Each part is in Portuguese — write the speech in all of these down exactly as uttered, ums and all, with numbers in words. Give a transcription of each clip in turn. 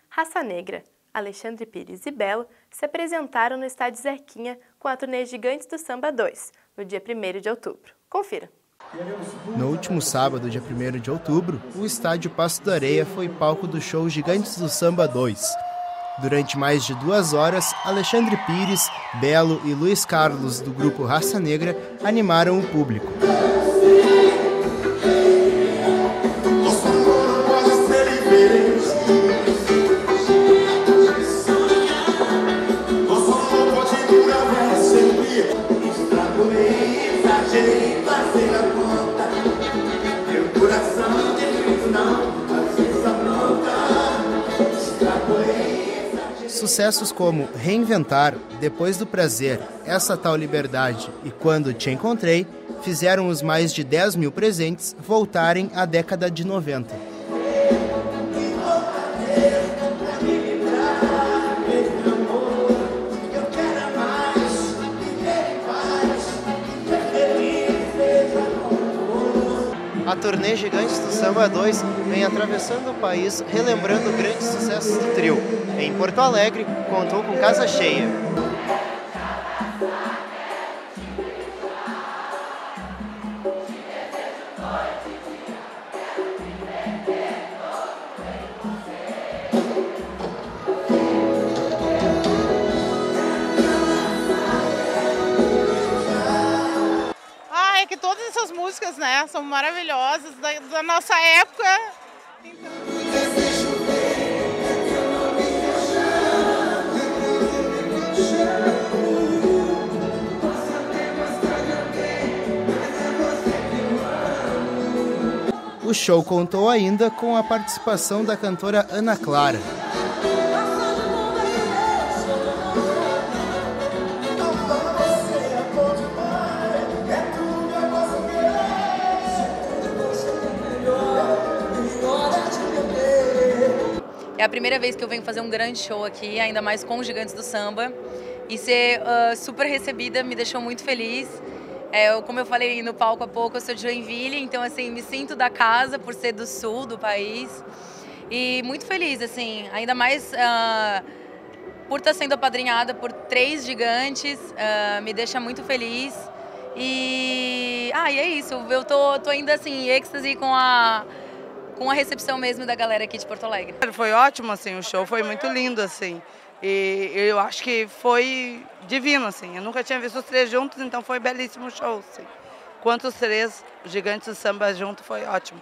Raça Negra, Alexandre Pires e Belo se apresentaram no estádio Zequinha com a turnê Gigantes do Samba dois, no dia primeiro de outubro. Confira! No último sábado, dia primeiro de outubro, o estádio Passo da Areia foi palco do show Gigantes do Samba dois. Durante mais de duas horas, Alexandre Pires, Belo e Luiz Carlos, do grupo Raça Negra, animaram o público. Sucessos como Reinventar, Depois do Prazer, Essa Tal Liberdade e Quando Te Encontrei fizeram os mais de dez mil presentes voltarem à década de noventa. A turnê Gigantes do Samba dois vem atravessando o país, relembrando grandes sucessos do trio. Em Porto Alegre, contou com casa cheia. É que todas essas músicas, né, são maravilhosas, da, da nossa época. Então... O show contou ainda com a participação da cantora Ana Clara. É a primeira vez que eu venho fazer um grande show aqui, ainda mais com os Gigantes do Samba. E ser uh, super recebida me deixou muito feliz. É, eu, como eu falei no palco há pouco, eu sou de Joinville, então assim, me sinto da casa por ser do sul do país. E muito feliz, assim, ainda mais uh, por estar sendo apadrinhada por três gigantes, uh, me deixa muito feliz. E, ah, e é isso, eu tô, tô ainda assim, em êxtase com a... com a recepção mesmo da galera aqui de Porto Alegre. Foi ótimo, assim, o show foi muito lindo, assim, e eu acho que foi divino, assim, eu nunca tinha visto os três juntos, então foi belíssimo o show, assim. Quanto os três Gigantes do Samba juntos, foi ótimo.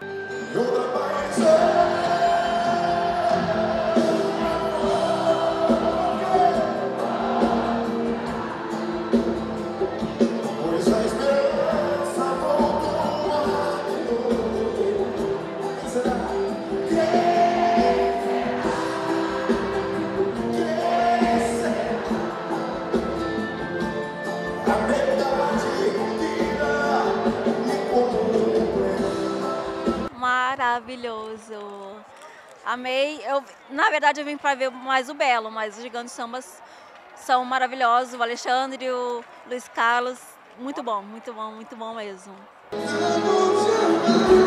Maravilhoso. Amei. Eu, na verdade, eu vim para ver mais o Belo, mas os Gigantes Sambas são maravilhosos. O Alexandre, o Luiz Carlos, muito bom, muito bom, muito bom mesmo.